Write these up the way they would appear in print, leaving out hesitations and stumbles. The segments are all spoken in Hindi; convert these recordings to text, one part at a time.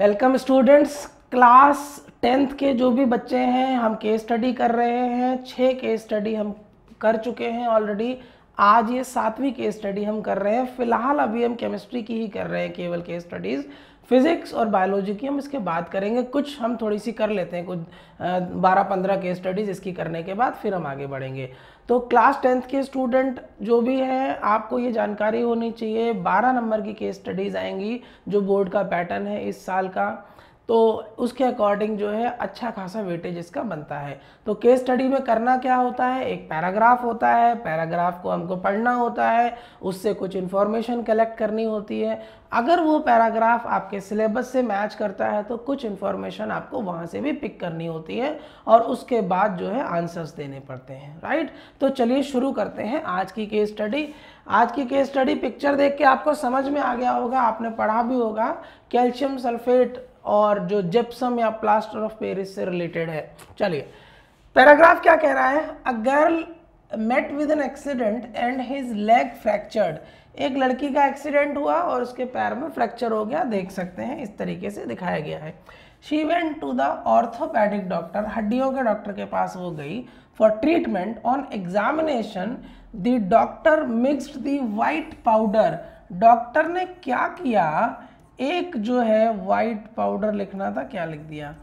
Welcome students. क्लास 10th के जो भी बच्चे हैं हम केस स्टडी कर रहे हैं। 6 केस स्टडी हम कर चुके हैं ऑलरेडी। आज ये 7वीं केस स्टडी हम कर रहे हैं। फिलहाल अभी हम केमिस्ट्री की ही कर रहे हैं, केवल केस स्टडीज़। फिजिक्स और बायोलॉजी की हम इसके बाद करेंगे। कुछ हम थोड़ी सी कर लेते हैं, कुछ 12-15 केस स्टडीज़ इसकी करने के बाद फिर हम आगे बढ़ेंगे। तो क्लास 10th के स्टूडेंट जो भी हैं, आपको ये जानकारी होनी चाहिए 12 नंबर की केस स्टडीज़ आएंगी, जो बोर्ड का पैटर्न है इस साल का। तो उसके अकॉर्डिंग जो है अच्छा खासा वेटेज इसका बनता है। तो केस स्टडी में करना क्या होता है, एक पैराग्राफ होता है, पैराग्राफ को हमको पढ़ना होता है, उससे कुछ इन्फॉर्मेशन कलेक्ट करनी होती है। अगर वो पैराग्राफ आपके सिलेबस से मैच करता है तो कुछ इन्फॉर्मेशन आपको वहाँ से भी पिक करनी होती है और उसके बाद जो है आंसर्स देने पड़ते हैं, राइट। तो चलिए शुरू करते हैं आज की केस स्टडी। आज की केस स्टडी पिक्चर देख के आपको समझ में आ गया होगा, आपने पढ़ा भी होगा। कैल्शियम सल्फेट और जो जिप्सम या प्लास्टर ऑफ पेरिस से रिलेटेड है। चलिए, पैराग्राफ क्या कह रहा है। A girl met with an accident and his leg fractured. एक लड़की का एक्सीडेंट हुआ और उसके पैर में फ्रैक्चर हो गया, देख सकते हैं इस तरीके से दिखाया गया है। She went to the orthopaedic doctor, हड्डियों के डॉक्टर के पास वो गई for treatment. On examination the doctor mixed the white powder. Doctor ने क्या किया, एक जो है वाइट पाउडर लिखना था, क्या लिख दिया,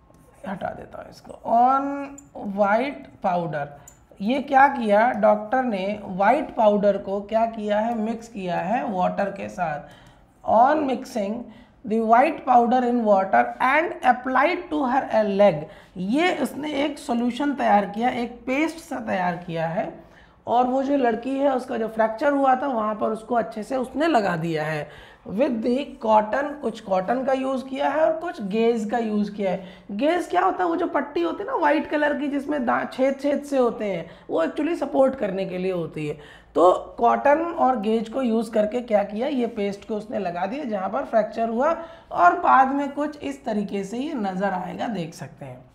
हटा देता हूँ इसको। ऑन वाइट पाउडर, ये क्या किया डॉक्टर ने, वाइट पाउडर को क्या किया है, मिक्स किया है वाटर के साथ। On mixing the white powder in water and applied to her leg. ये उसने एक सॉल्यूशन तैयार किया, एक पेस्ट सा तैयार किया है और वो जो लड़की है उसका जो फ्रैक्चर हुआ था वहाँ पर उसको अच्छे से उसने लगा दिया है। विद दी कॉटन, कुछ कॉटन का यूज़ किया है और कुछ गेज का यूज़ किया है। गेज क्या होता है, वो जो पट्टी होती है ना वाइट कलर की जिसमें छेद छेद से होते हैं, वो एक्चुअली सपोर्ट करने के लिए होती है। तो कॉटन और गेज को यूज़ करके क्या किया, ये पेस्ट को उसने लगा दिया जहाँ पर फ्रैक्चर हुआ और बाद में कुछ इस तरीके से ये नज़र आएगा, देख सकते हैं।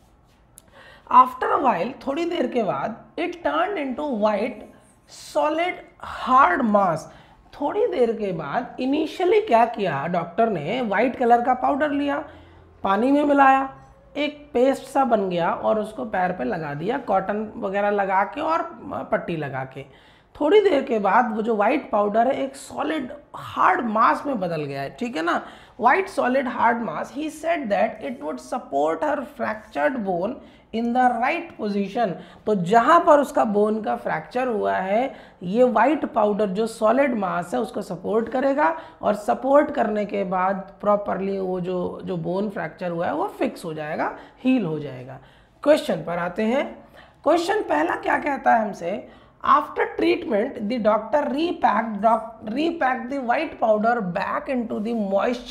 आफ्टर अ वाइल, थोड़ी देर के बाद, it turn into white solid hard mass. थोड़ी देर के बाद इनिशियली क्या किया डॉक्टर ने, वाइट कलर का पाउडर लिया, पानी में मिलाया, एक पेस्ट सा बन गया और उसको पैर पे लगा दिया, कॉटन वगैरह लगा के और पट्टी लगा के। थोड़ी देर के बाद वो जो वाइट पाउडर है एक सॉलिड हार्ड मास में बदल गया है, ठीक है ना। White solid hard mass, he said that it would support her fractured bone in the right position. तो जहां पर उसका बोन का फ्रैक्चर हुआ है, ये वाइट पाउडर जो सॉलिड मास है उसको सपोर्ट करेगा और सपोर्ट करने के बाद प्रॉपरली वो जो बोन फ्रैक्चर हुआ है वो फिक्स हो जाएगा, हील हो जाएगा। क्वेश्चन पर आते हैं। क्वेश्चन पहला क्या कहता है हमसे, after treatment the doctor repacked the white powder back into the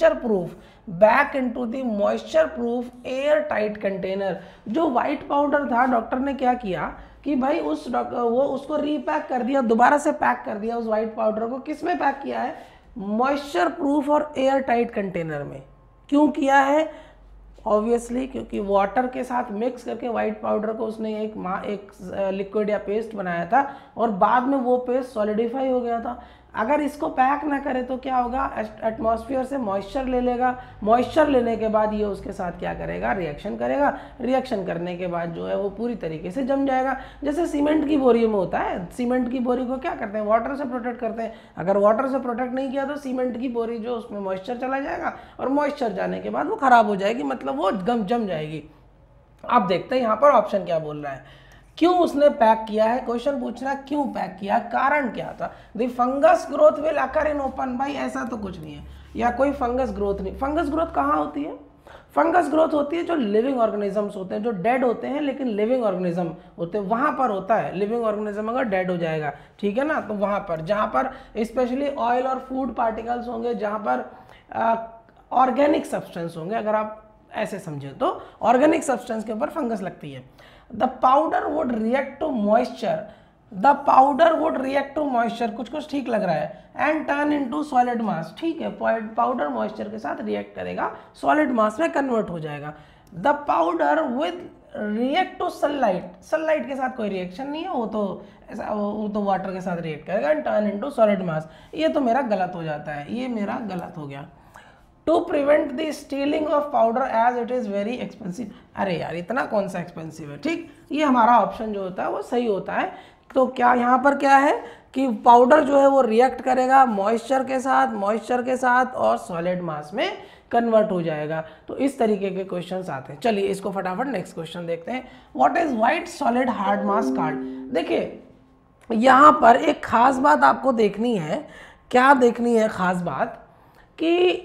moisture proof air tight container। जो वाइट पाउडर था डॉक्टर ने क्या किया कि भाई वो उसको रीपैक कर दिया, दोबारा से पैक कर दिया उस वाइट पाउडर को। किस में पैक किया है, मॉइस्चर प्रूफ और एयर टाइट कंटेनर में। क्यों किया है, ऑब्वियसली क्योंकि वाटर के साथ मिक्स करके वाइट पाउडर को उसने एक लिक्विड या पेस्ट बनाया था और बाद में वो पेस्ट सॉलिडिफाई हो गया था। अगर इसको पैक ना करे तो क्या होगा, एटमॉस्फेयर से मॉइस्चर ले लेगा, मॉइस्चर लेने के बाद ये उसके साथ क्या करेगा, रिएक्शन करेगा। रिएक्शन करने के बाद जो है वो पूरी तरीके से जम जाएगा। जैसे सीमेंट की बोरी में होता है, सीमेंट की बोरी को क्या करते हैं, वाटर से प्रोटेक्ट करते हैं। अगर वाटर से प्रोटेक्ट नहीं किया तो सीमेंट की बोरी जो उसमें मॉइस्चर चला जाएगा और मॉइस्चर जाने के बाद वो खराब हो जाएगी, मतलब वो जम जाएगी। आप देखते हैं यहाँ पर ऑप्शन क्या बोल रहा है, क्यों उसने पैक किया है। क्वेश्चन पूछ रहा है क्यों पैक किया, कारण क्या था। The fungus growth will occur in open. भाई ऐसा तो कुछ नहीं है, या कोई फंगस ग्रोथ नहीं। फंगस ग्रोथ कहाँ होती है, फंगस ग्रोथ होती है जो लिविंग ऑर्गेनिजम्स होते हैं, जो डेड होते हैं लेकिन लिविंग ऑर्गेनिज्म होते हैं, वहाँ पर होता है। लिविंग ऑर्गेनिज्म अगर डेड हो जाएगा, ठीक है ना, तो वहाँ पर जहाँ पर स्पेशली ऑयल और फूड पार्टिकल्स होंगे, जहाँ पर ऑर्गेनिक सब्सटेंस होंगे, अगर आप ऐसे समझे तो ऑर्गेनिक सब्सटेंस के ऊपर फंगस लगती है। The powder would react to moisture, कुछ ठीक लग रहा है, and turn into solid mass. ठीक है, पाउडर मॉइस्चर के साथ रिएक्ट करेगा, सॉलिड मास में कन्वर्ट हो जाएगा। The powder with react to sunlight, sunlight के साथ कोई रिएक्शन नहीं है, वो तो वाटर के साथ रिएक्ट करेगा, and turn into solid mass. ये तो मेरा गलत हो जाता है, ये मेरा गलत हो गया। To prevent the stealing of powder as it is very expensive. अरे यार इतना कौन सा एक्सपेंसिव है, ठीक, ये हमारा ऑप्शन जो होता है वो सही होता है। तो क्या यहाँ पर क्या है कि पाउडर जो है वो रिएक्ट करेगा मॉइस्चर के साथ और सॉलिड मास में कन्वर्ट हो जाएगा। तो इस तरीके के क्वेश्चंस आते हैं। चलिए इसको फटाफट नेक्स्ट क्वेश्चन देखते हैं। What is white solid hard mass card. देखिए यहाँ पर एक खास बात आपको देखनी है। क्या देखनी है खास बात कि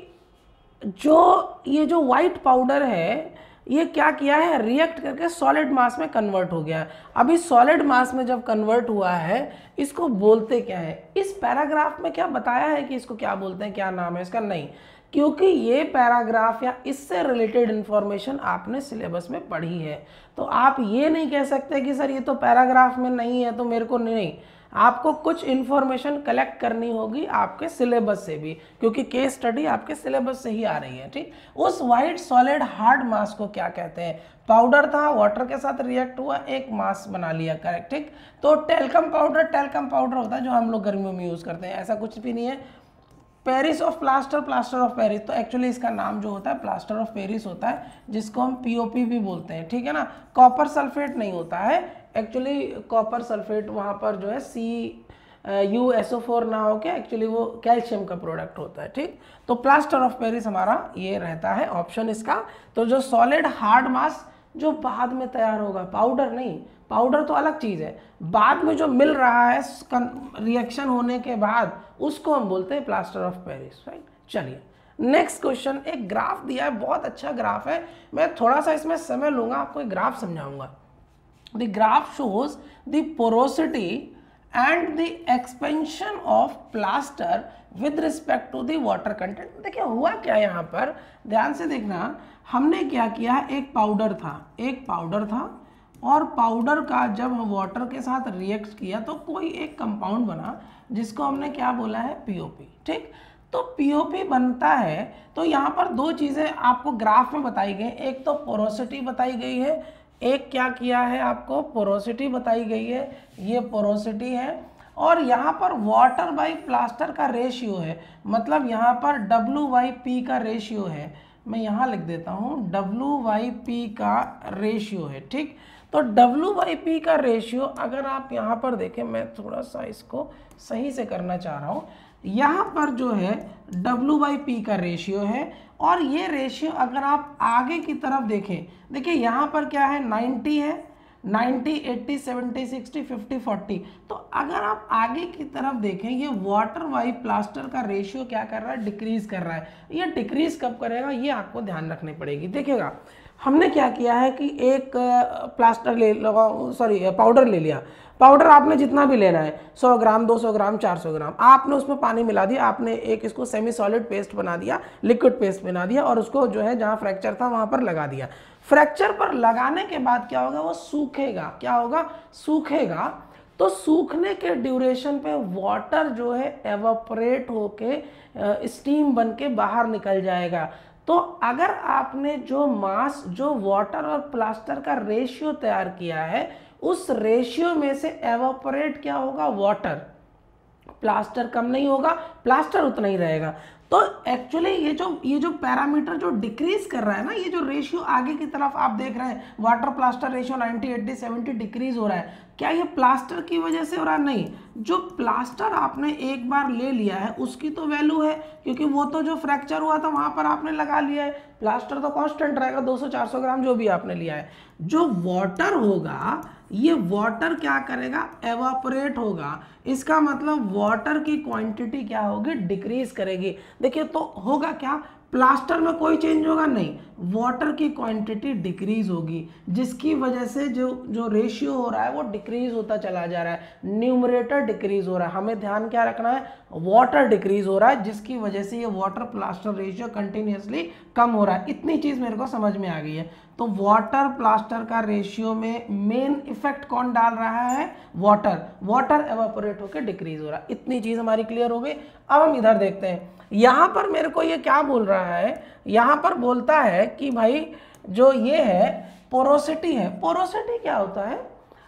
ये जो व्हाइट पाउडर है ये क्या किया है, रिएक्ट करके सॉलिड मास में कन्वर्ट हो गया। अभी सॉलिड मास में जब कन्वर्ट हुआ है इसको बोलते क्या है, इस पैराग्राफ में क्या बताया है कि इसको क्या बोलते हैं, क्या नाम है इसका, नहीं, क्योंकि ये पैराग्राफ या इससे रिलेटेड इंफॉर्मेशन आपने सिलेबस में पढ़ी है। तो आप ये नहीं कह सकते कि सर ये तो पैराग्राफ में नहीं है तो मेरे को नहीं, आपको कुछ इन्फॉर्मेशन कलेक्ट करनी होगी आपके सिलेबस से भी, क्योंकि केस स्टडी आपके सिलेबस से ही आ रही है, ठीक। उस वाइट सॉलिड हार्ड मास को क्या कहते हैं, पाउडर था, वाटर के साथ रिएक्ट हुआ, एक मास बना लिया, करेक्ट, ठीक। तो टेल्कम पाउडर होता है जो हम लोग गर्मियों में यूज़ करते हैं, ऐसा कुछ भी नहीं है। Paris of plaster of Paris, तो एक्चुअली इसका नाम जो होता है प्लास्टर ऑफ पेरिस होता है, जिसको हम पीओपी भी बोलते हैं, ठीक है ना। कॉपर सल्फेट नहीं होता है एक्चुअली, कॉपर सल्फेट वहाँ पर जो है CuSO4 ना हो के एक्चुअली वो कैल्शियम का प्रोडक्ट होता है, ठीक। तो प्लास्टर ऑफ पेरिस हमारा ये रहता है ऑप्शन इसका। तो जो सॉलिड हार्ड मास जो बाद में तैयार होगा, पाउडर नहीं, पाउडर तो अलग चीज़ है, बाद में जो मिल रहा है रिएक्शन होने के बाद उसको हम बोलते हैं प्लास्टर ऑफ पेरिस, राइट। चलिए नेक्स्ट क्वेश्चन, एक ग्राफ दिया है, बहुत अच्छा ग्राफ है, मैं थोड़ा सा इसमें समय लूंगा, आपको एक ग्राफ समझाऊंगा। The graph shows the porosity and the expansion of plaster with respect to the water content. देखिए हुआ क्या यहाँ पर, ध्यान से देखना, हमने क्या किया, एक पाउडर था और पाउडर का जब हम वाटर के साथ रिएक्ट किया तो कोई एक कंपाउंड बना जिसको हमने क्या बोला है, पीओपी, ठीक। तो पीओपी बनता है तो यहाँ पर दो चीज़ें आपको ग्राफ में बताई गई, एक तो पोरोसिटी बताई गई है, एक क्या किया है आपको, पोरोसिटी बताई गई है, ये पोरोसिटी है, और यहाँ पर वाटर बाई प्लास्टर का रेशियो है, मतलब यहाँ पर W/P का रेशियो है, मैं यहाँ लिख देता हूँ W/P का रेशियो है, ठीक। तो W/P का रेशियो अगर आप यहाँ पर देखें, मैं थोड़ा सा इसको सही से करना चाह रहा हूँ, यहाँ पर जो है W/P का रेशियो है, और ये रेशियो अगर आप आगे की तरफ देखें, देखिए यहाँ पर क्या है, 90 है, 90, 80, 70, 60, 50, 40। तो अगर आप आगे की तरफ देखें, ये वाटर बाई प्लास्टर का रेशियो क्या कर रहा है, डिक्रीज कर रहा है। ये डिक्रीज कब करेगा, ये आपको ध्यान रखनी पड़ेगी। देखिएगा हमने क्या किया है कि एक प्लास्टर पाउडर ले लिया, पाउडर आपने जितना भी लेना है, 100 ग्राम, 200 ग्राम, 400 ग्राम, आपने उसमें पानी मिला दिया, आपने एक इसको सेमी सॉलिड पेस्ट बना दिया, लिक्विड पेस्ट बना दिया, और उसको जो है जहाँ फ्रैक्चर था वहाँ पर लगा दिया। फ्रैक्चर पर लगाने के बाद क्या होगा, वो सूखेगा, क्या होगा, सूखेगा। तो सूखने के ड्यूरेशन पे वाटर जो है एवापोरेट होके स्टीम बन के बाहर निकल जाएगा। तो अगर आपने जो मास, जो वाटर और प्लास्टर का रेशियो तैयार किया है, उस रेशियो में से एवापोरेट क्या होगा, वाटर, प्लास्टर कम नहीं होगा, प्लास्टर उतना ही रहेगा। तो एक्चुअली ये जो पैरामीटर जो डिक्रीज कर रहा है ना, ये जो रेशियो आगे की तरफ आप देख रहे हैं, वाटर प्लास्टर रेशियो 90, 80, 70 डिक्रीज हो रहा है, क्या ये प्लास्टर की वजह से हो रहा है, नहीं। जो प्लास्टर आपने एक बार ले लिया है उसकी तो वैल्यू है, क्योंकि वो तो जो फ्रैक्चर हुआ था वहां पर आपने लगा लिया है, प्लास्टर तो कांस्टेंट रहेगा, 200-400 ग्राम जो भी आपने लिया है। जो वाटर होगा, ये वाटर क्या करेगा, एवापोरेट होगा, इसका मतलब वाटर की क्वांटिटी क्या होगी, डिक्रीज करेगी। देखिए तो होगा क्या, प्लास्टर में कोई चेंज होगा नहीं, वाटर की क्वांटिटी डिक्रीज होगी, जिसकी वजह से जो रेशियो हो रहा है वो डिक्रीज होता चला जा रहा है, न्यूमरेटर डिक्रीज हो रहा है। हमें ध्यान क्या रखना है, वाटर डिक्रीज हो रहा है, जिसकी वजह से ये वाटर प्लास्टर रेशियो कंटिन्यूसली कम हो रहा है। इतनी चीज मेरे को समझ में आ गई है। तो वाटर प्लास्टर का रेशियो में मेन इफेक्ट कौन डाल रहा है, वाटर एवापोरेट होकर डिक्रीज हो रहा है। इतनी चीज हमारी क्लियर हो गई। अब हम इधर देखते हैं, यहाँ पर मेरे को ये क्या बोल रहा है, यहाँ पर बोलता है कि भाई जो ये है पोरोसिटी है, पोरोसिटी क्या होता है,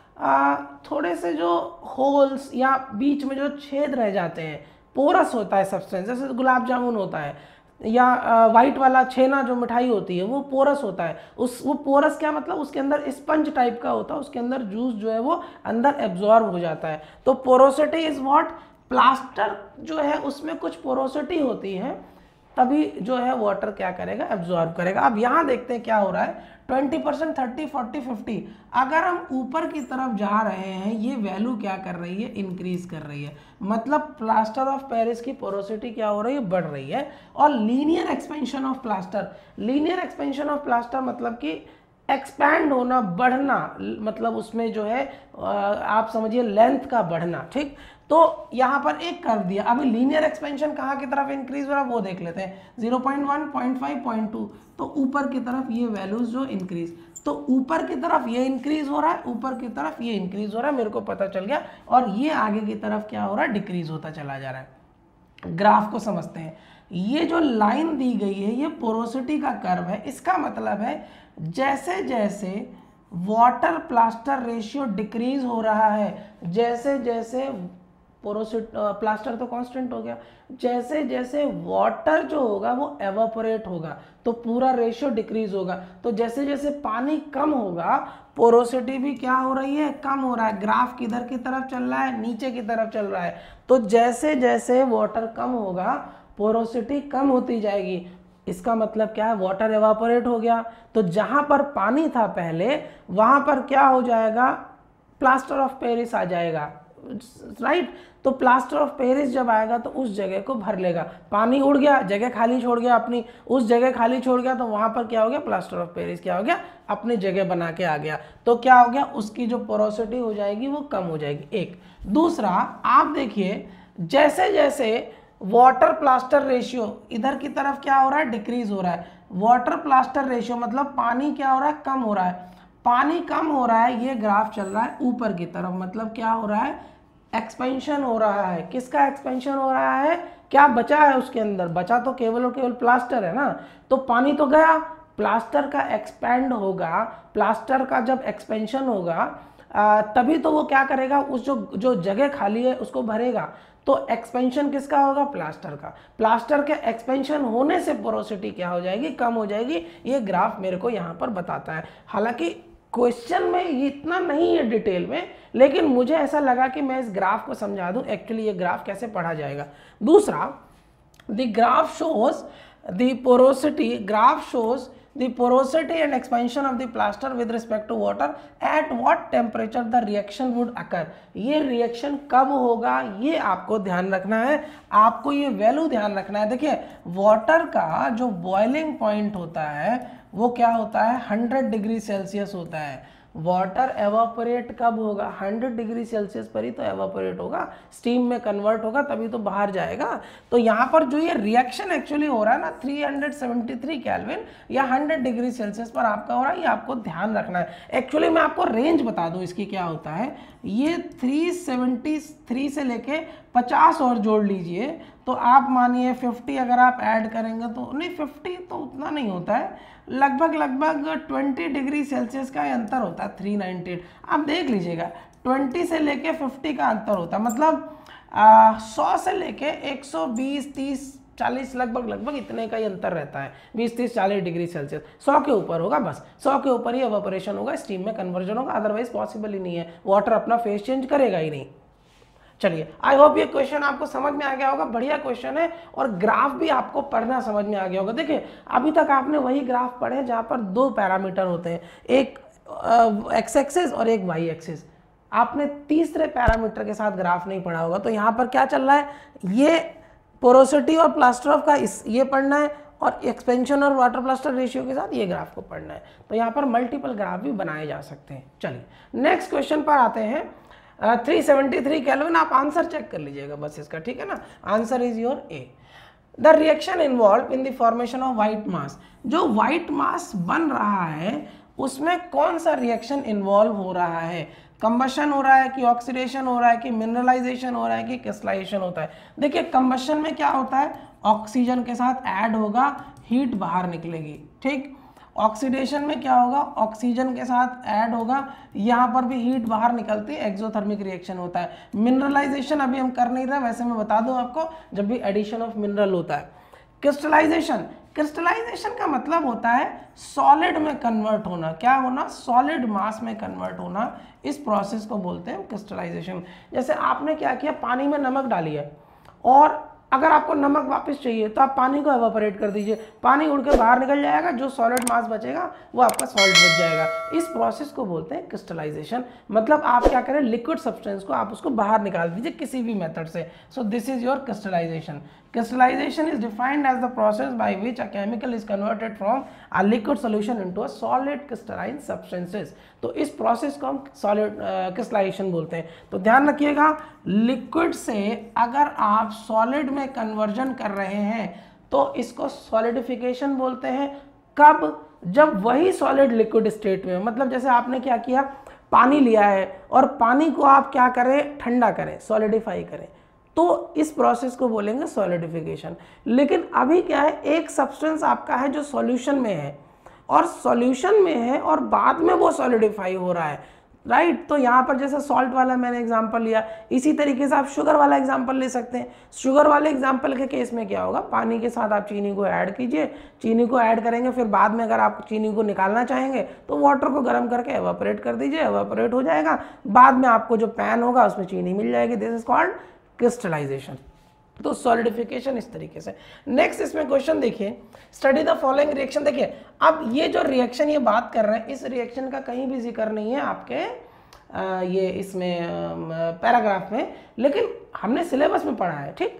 थोड़े से जो होल्स या बीच में जो छेद रह जाते हैं, पोरस होता है सब्सटेंस, जैसे गुलाब जामुन होता है, या वाइट वाला छेना जो मिठाई होती है वो पोरस होता है। वो पोरस क्या मतलब, उसके अंदर स्पंज टाइप का होता है, उसके अंदर जूस जो है वो अंदर एब्जॉर्ब हो जाता है। तो पोरोसिटी इज व्हाट, प्लास्टर जो है उसमें कुछ पोरोसिटी होती है, तभी जो है वाटर क्या करेगा, एब्जॉर्ब करेगा। अब यहाँ देखते हैं क्या हो रहा है, 20%, 30, 40, 50। अगर हम ऊपर की तरफ जा रहे हैं, ये वैल्यू क्या कर रही है, इंक्रीज कर रही है, मतलब प्लास्टर ऑफ पेरिस की पोरोसिटी क्या हो रही है, बढ़ रही है। और linear expansion of plaster, linear expansion of plaster मतलब कि एक्सपैंड होना, बढ़ना, मतलब उसमें जो है आप समझिए लेंथ का बढ़ना, ठीक। तो यहाँ पर एक कर दिया। अभी लीनियर एक्सपेंशन कहाँ की तरफ इंक्रीज हो रहा है वो देख लेते हैं, 0.1, 0.5, 0.2, तो ऊपर की तरफ ये वैल्यूज जो इंक्रीज, तो ऊपर की तरफ ये इंक्रीज हो रहा है, ऊपर की तरफ ये इंक्रीज हो रहा है, मेरे को पता चल गया। और ये आगे की तरफ क्या हो रहा है, डिक्रीज होता चला जा रहा है। ग्राफ को समझते हैं, ये जो लाइन दी गई है ये पोरोसिटी का कर्व है। इसका मतलब है जैसे जैसे वाटर प्लास्टर रेशियो डिक्रीज हो रहा है, जैसे जैसे प्लास्टर तो कांस्टेंट हो गया, जैसे जैसे वाटर जो होगा वो एवापोरेट होगा तो पूरा रेशियो डिक्रीज होगा। तो जैसे जैसे पानी कम होगा पोरोसिटी भी क्या हो रही है, कम हो रहा है। ग्राफ किधर की तरफ चल रहा है, नीचे की तरफ चल रहा है। तो जैसे जैसे वाटर कम होगा पोरोसिटी कम होती जाएगी। इसका मतलब क्या है, वाटर एवापोरेट हो गया, तो जहां पर पानी था पहले वहां पर क्या हो जाएगा, प्लास्टर ऑफ पेरिस आ जाएगा, राइट। तो प्लास्टर ऑफ पेरिस जब आएगा तो उस जगह को भर लेगा। पानी उड़ गया, जगह खाली छोड़ गया अपनी, उस जगह खाली छोड़ गया तो वहां पर क्या हो गया, प्लास्टर ऑफ पेरिस क्या हो गया, अपनी जगह बना के आ गया। तो क्या हो गया, उसकी जो पोरोसिटी हो जाएगी वो कम हो जाएगी। एक दूसरा आप देखिए, जैसे जैसे वाटर प्लास्टर रेशियो इधर की तरफ क्या हो रहा है, डिक्रीज हो रहा है। वाटर प्लास्टर रेशियो मतलब पानी क्या हो रहा है, कम हो रहा है। पानी कम हो रहा है, ये ग्राफ चल रहा है ऊपर की तरफ, मतलब क्या हो रहा है, एक्सपेंशन हो रहा है। किसका एक्सपेंशन हो रहा है, क्या बचा है उसके अंदर, बचा तो केवल और केवल प्लास्टर है ना। तो पानी तो गया, प्लास्टर का एक्सपैंड होगा, प्लास्टर का जब एक्सपेंशन होगा तभी तो वो क्या करेगा, उस जो जगह खाली है उसको भरेगा। तो एक्सपेंशन किसका होगा, प्लास्टर का। प्लास्टर के एक्सपेंशन होने से पोरोसिटी क्या हो जाएगी, कम हो जाएगी। ये ग्राफ मेरे को यहाँ पर बताता है। हालांकि क्वेश्चन में ये इतना नहीं है डिटेल में, लेकिन मुझे ऐसा लगा कि मैं इस ग्राफ को समझा दूं एक्चुअली ये ग्राफ कैसे पढ़ा जाएगा। दूसरा, the graph shows the porosity, graph shows the porosity and expansion of the plaster with respect to water at what temperature the reaction would occur। ये रिएक्शन कब होगा ये आपको ध्यान रखना है, आपको ये वैल्यू ध्यान रखना है। देखिए वाटर का जो बॉइलिंग पॉइंट होता है वो क्या होता है, 100 डिग्री सेल्सियस होता है। वाटर एवापोरेट कब होगा, 100 डिग्री सेल्सियस पर ही तो एवापोरेट होगा, स्टीम में कन्वर्ट होगा तभी तो बाहर जाएगा। तो यहाँ पर जो ये रिएक्शन एक्चुअली हो रहा है ना 373 केल्विन या 100 डिग्री सेल्सियस पर आपका हो रहा है, ये आपको ध्यान रखना है। एक्चुअली मैं आपको रेंज बता दूं इसकी क्या होता है, ये 373 से लेके 50 और जोड़ लीजिए तो आप मानिए 50 अगर आप ऐड करेंगे तो नहीं, 50 तो उतना नहीं होता है, लगभग 20 डिग्री सेल्सियस का अंतर होता है। 398 आप देख लीजिएगा, 20 से लेके 50 का अंतर होता है, मतलब 100 से लेके 120, 30, 40 लगभग इतने का ही अंतर रहता है, 20, 30, 40 डिग्री सेल्सियस। 100 के ऊपर होगा, बस 100 के ऊपर ही एवापोरेशन होगा, स्टीम में कन्वर्जन होगा, अदरवाइज पॉसिबल ही नहीं है, वाटर अपना फेस चेंज करेगा ही नहीं। चलिए, आई होप ये क्वेश्चन आपको समझ में आ गया होगा, बढ़िया क्वेश्चन है और ग्राफ भी आपको पढ़ना समझ में आ गया होगा। देखिए अभी तक आपने वही ग्राफ पढ़े जहां पर 2 पैरामीटर होते हैं, एक एक्स एक्सिस और एक वाई एक्सिस। आपने तीसरे पैरामीटर के साथ ग्राफ नहीं पढ़ा होगा। तो यहाँ पर क्या चल रहा है, ये पोरोसिटी और प्लास्टर ऑफ का ये पढ़ना है और एक्सपेंशन और वाटर प्लास्टर रेशियो के साथ ये ग्राफ को पढ़ना है। तो यहाँ पर मल्टीपल ग्राफ भी बनाए जा सकते हैं। चलिए नेक्स्ट क्वेश्चन पर आते हैं। 373 केल्विन, आप आंसर चेक कर लीजिएगा बस इसका, ठीक है ना। Answer is your A. The reaction involve in the formation of white mass, जो व्हाइट मास बन रहा है उसमें कौन सा रिएक्शन इन्वॉल्व हो रहा है, कंबशन हो रहा है कि ऑक्सीडेशन हो रहा है कि मिनरलाइजेशन हो रहा है कि क्रिस्टलाइजेशन होता है। देखिए कंबशन में क्या होता है, ऑक्सीजन के साथ ऐड होगा, हीट बाहर निकलेगी, ठीक। ऑक्सीडेशन में क्या होगा, ऑक्सीजन के साथ ऐड होगा, यहाँ पर भी हीट बाहर निकलती है, एक्सोथर्मिक रिएक्शन होता है। मिनरलाइजेशन अभी हम कर नहीं रहे, वैसे मैं बता दूं आपको, जब भी एडिशन ऑफ मिनरल होता है। क्रिस्टलाइजेशन, क्रिस्टलाइजेशन का मतलब होता है सॉलिड में कन्वर्ट होना। क्या होना? सॉलिड मास में कन्वर्ट होना। इस प्रोसेस को बोलते हैं क्रिस्टलाइजेशन। जैसे आपने क्या किया, पानी में नमक डाली है और अगर आपको नमक वापस चाहिए तो आप पानी को एवापोरेट कर दीजिए, पानी उड़ के बाहर निकल जाएगा, जो सॉलिड मास बचेगा वो आपका सॉल्ट बच जाएगा। इस प्रोसेस को बोलते हैं क्रिस्टलाइजेशन। मतलब आप क्या करें, लिक्विड सब्सटेंस को आप उसको बाहर निकाल दीजिए किसी भी मेथड से। So this is your crystallization. Crystallization is defined as the process by which a chemical is converted from a liquid solution into a solid crystalline substances। तो इस प्रोसेस को हम सॉलिड क्रिस्टलाइजेशन बोलते हैं। तो ध्यान रखिएगा, लिक्विड से अगर आप सॉलिड में कन्वर्जन कर रहे हैं तो इसको सॉलिडिफिकेशन बोलते हैं। कब? जब वही सॉलिड लिक्विड स्टेट में, मतलब जैसे आपने क्या किया, पानी लिया है और पानी को आप क्या करें, ठंडा करें, सॉलिडिफाई करें, तो इस प्रोसेस को बोलेंगे सॉलिडिफिकेशन। लेकिन अभी क्या है, एक सब्सटेंस आपका है जो सॉल्यूशन में है और सॉल्यूशन में है और बाद में वो सॉलिडिफाई हो रहा है, राइट। तो यहाँ पर जैसे सॉल्ट वाला मैंने एग्जांपल लिया, इसी तरीके से आप शुगर वाला एग्जांपल ले सकते हैं। शुगर वाले एग्जांपल के केस में क्या होगा, पानी के साथ आप चीनी को ऐड कीजिए, चीनी को ऐड करेंगे, फिर बाद में अगर आप चीनी को निकालना चाहेंगे तो वाटर को गर्म करके एवापोरेट कर दीजिए, एवापोरेट हो जाएगा, बाद में आपको जो पैन होगा उसमें चीनी मिल जाएगी। This is called crystallization. तो सॉलिडिफिकेशन इस तरीके से। नेक्स्ट इसमें क्वेश्चन देखिए, स्टडी द फॉलोइंग रिएक्शन। देखिए अब ये जो रिएक्शन ये बात कर रहे हैं, इस रिएक्शन का कहीं भी जिक्र नहीं है आपके ये इसमें पैराग्राफ में, लेकिन हमने सिलेबस में पढ़ा है, ठीक।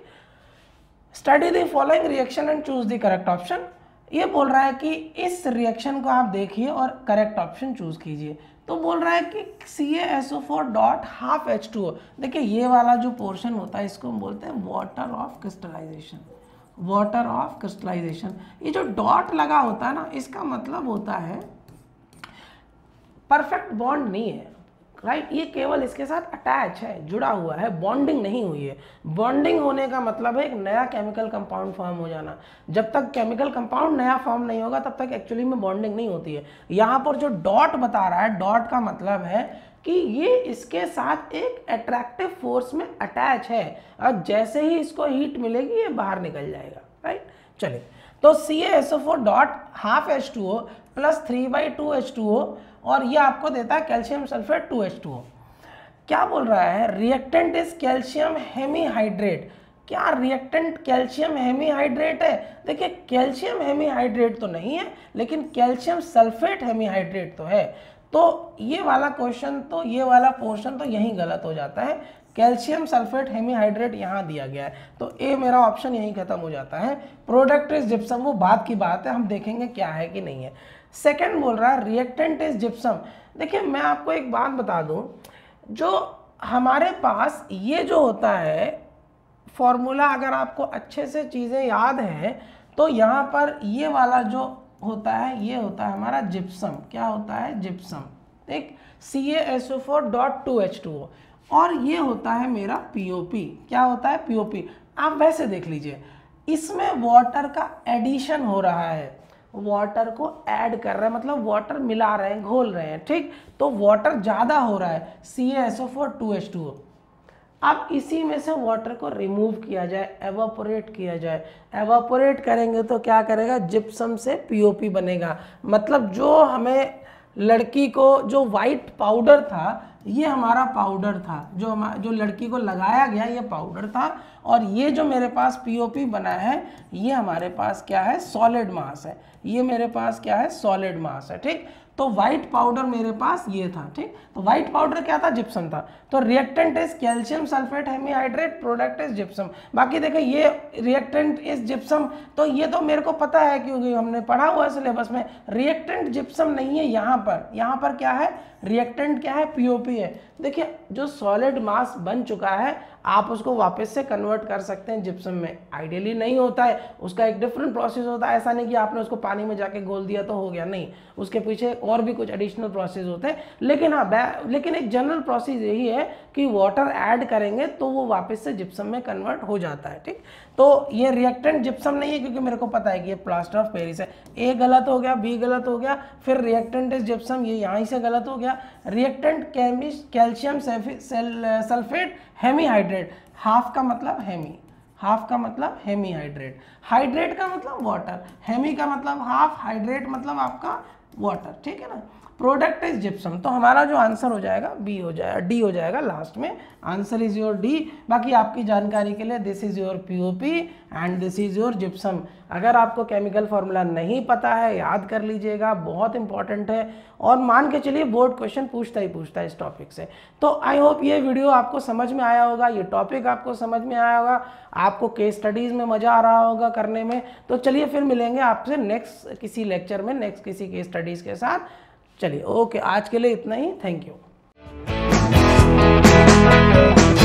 Study the following reaction and choose the correct option. ये बोल रहा है कि इस रिएक्शन को आप देखिए और करेक्ट ऑप्शन चूज कीजिए। तो बोल रहा है कि CaSO4 डॉट हाफ H2O। देखिए ये वाला जो पोर्शन होता है इसको हम बोलते हैं water of crystallization, water of crystallization. ये जो डॉट लगा होता है ना, इसका मतलब होता है परफेक्ट बॉन्ड नहीं है, राइट। ये केवल इसके साथ अटैच है, जुड़ा हुआ है, बॉन्डिंग नहीं हुई है। बॉन्डिंग होने का मतलब है एक नया केमिकल कंपाउंड फॉर्म हो जाना। जब तक केमिकल कंपाउंड नया फॉर्म नहीं होगा तब तक एक्चुअली में बॉन्डिंग नहीं होती है। यहाँ पर जो डॉट बता रहा है, डॉट का मतलब है कि ये इसके साथ एक अट्रैक्टिव फोर्स में अटैच है और जैसे ही इसको हीट मिलेगी ये बाहर निकल जाएगा, राइट। चलिए, तो CaSO4 dot half H2O plus 3/2 H2O और ये आपको देता है कैल्शियम सल्फेट 2H2O। क्या बोल रहा है, रिएक्टेंट इज कैल्शियम हेमीहाइड्रेट। क्या रिएक्टेंट कैल्शियम हेमीहाइड्रेट है? देखिए कैल्शियम हेमीहाइड्रेट तो नहीं है, लेकिन कैल्शियम सल्फेट हेमीहाइड्रेट तो है। तो ये वाला क्वेश्चन, तो ये वाला पोर्शन तो यहीं गलत हो जाता है। कैल्शियम सल्फेट हेमीहाइड्रेट यहाँ दिया गया है, तो ए मेरा ऑप्शन यहीं खत्म हो जाता है। प्रोडक्ट इज जिप्सम, वो बात की बात है, हम देखेंगे क्या है कि नहीं है। सेकंड बोल रहा है रिएक्टेंट इज जिप्सम। देखिए मैं आपको एक बात बता दूं, जो हमारे पास ये जो होता है फॉर्मूला, अगर आपको अच्छे से चीज़ें याद हैं तो यहाँ पर ये वाला जो होता है ये होता है हमारा जिप्सम। क्या होता है? जिप्सम, ठीक। CaSO4 डॉट 2H2O और ये होता है मेरा POP। क्या होता है? POP। आप वैसे देख लीजिए, इसमें वाटर का एडिशन हो रहा है, वाटर को ऐड कर रहे हैं, मतलब वाटर मिला रहे हैं, घोल रहे हैं, ठीक। तो वाटर ज़्यादा हो रहा है, CaSO4 2H2O। अब इसी में से वाटर को रिमूव किया जाए, एवापोरेट किया जाए। एवापोरेट करेंगे तो क्या करेगा? जिप्सम से POP बनेगा। मतलब जो हमें लड़की को जो वाइट पाउडर था, ये हमारा पाउडर था, जो लड़की को लगाया गया ये पाउडर था, और ये जो मेरे पास POP बना है ये हमारे पास क्या है? सॉलिड मास है। ये मेरे पास क्या है? सॉलिड मास है, ठीक। तो व्हाइट पाउडर मेरे पास ये था, ठीक। तो व्हाइट पाउडर क्या था? जिप्सम था। तो reactant is calcium sulphate hemihydrate, product is gypsum. बाकी देखो ये रिएक्टेंट इज जिप्सम, तो ये तो मेरे को पता है क्योंकि हमने पढ़ा हुआ है सिलेबस में। रिएक्टेंट जिप्सम नहीं है यहाँ पर क्या है? रिएक्टेंट क्या है? POP है। देखिए जो सॉलिड मास बन चुका है आप उसको वापस से कन्वर्ट कर सकते हैं जिप्सम में। आइडियली नहीं होता है, उसका एक डिफरेंट प्रोसेस होता है। ऐसा नहीं कि आपने उसको पानी में जाके घोल दिया तो हो गया, नहीं, उसके पीछे और भी कुछ एडिशनल प्रोसेस होते हैं। लेकिन हाँ, लेकिन एक जनरल प्रोसेस यही है कि वाटर ऐड करेंगे तो वो वापस से जिप्सम में कन्वर्ट हो जाता है, ठीक। तो ये रिएक्टेंट जिप्सम नहीं है क्योंकि मेरे को पता है कि ये प्लास्टर ऑफ पेरिस है। ए गलत हो गया, बी गलत हो गया, फिर रिएक्टेंट इज जिप्सम, ये यहाँ से गलत हो गया। Reactant calcium sulphate hemihydrate, half का मतलब हेमी, हाफ का मतलब हेमी हाइड्रेट, हाइड्रेट का मतलब वाटर, हेमी का मतलब हाफ, हाइड्रेट मतलब आपका वाटर, ठीक है ना। प्रोडक्ट इज जिप्सम, तो हमारा जो आंसर हो जाएगा बी हो जाएगा, डी हो जाएगा लास्ट में, आंसर इज योर डी। बाकी आपकी जानकारी के लिए this is your POP and this is your gypsum. अगर आपको केमिकल फार्मूला नहीं पता है याद कर लीजिएगा, बहुत इंपॉर्टेंट है और मान के चलिए बोर्ड क्वेश्चन पूछता है इस टॉपिक से। तो आई होप ये वीडियो आपको समझ में आया होगा, ये टॉपिक आपको समझ में आया होगा, आपको केस स्टडीज़ में मज़ा आ रहा होगा करने में। तो चलिए फिर मिलेंगे आपसे नेक्स्ट किसी लेक्चर में, नेक्स्ट किसी केस स्टडीज़ के साथ। चलिए ओके, आज के लिए इतना ही, थैंक यू।